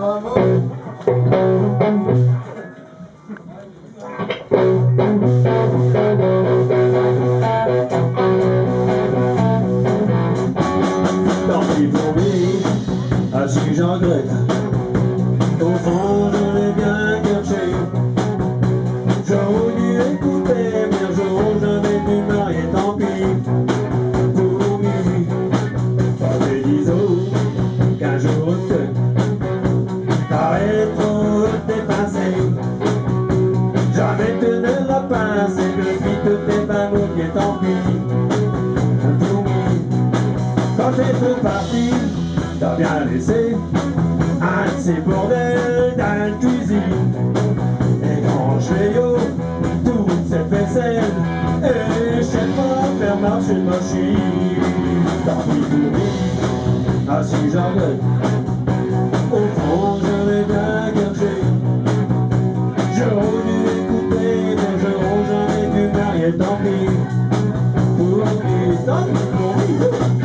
Tant pis pour lui, à ce que j'en regrette. Au fond, je l'ai bien caché. J'aurais dû écouter, mais un jour j'avais dû marier, tant pis pour lui. Pas des disons qu'un jour que t'arrêtes trop dépassé. Jamais te ne la pince et le vite t'es pas moqué, tant pis pour lui. Quand t'es trop parti, t'as bien laissé un de ces bordels dans la cuisine. Et quand je fais yo, toute cette vaisselle, et je sais pas faire marcher une machine. Tant pis pour lui, ah si j'en regrette. Au fond, je l'ai bien gâché. J'aurais dû écouter, mais j'aurais dû marier, tant pis pour lui, tant pis pour lui.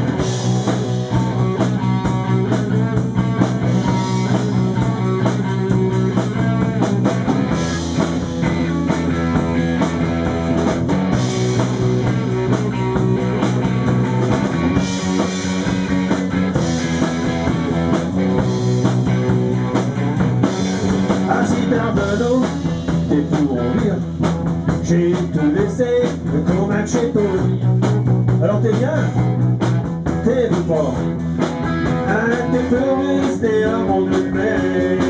De l'eau, t'es pour rire. J'ai tout laissé comme un chetouille. Alors t'es bien, t'es fort. Un t'es pour rester à mon humeur.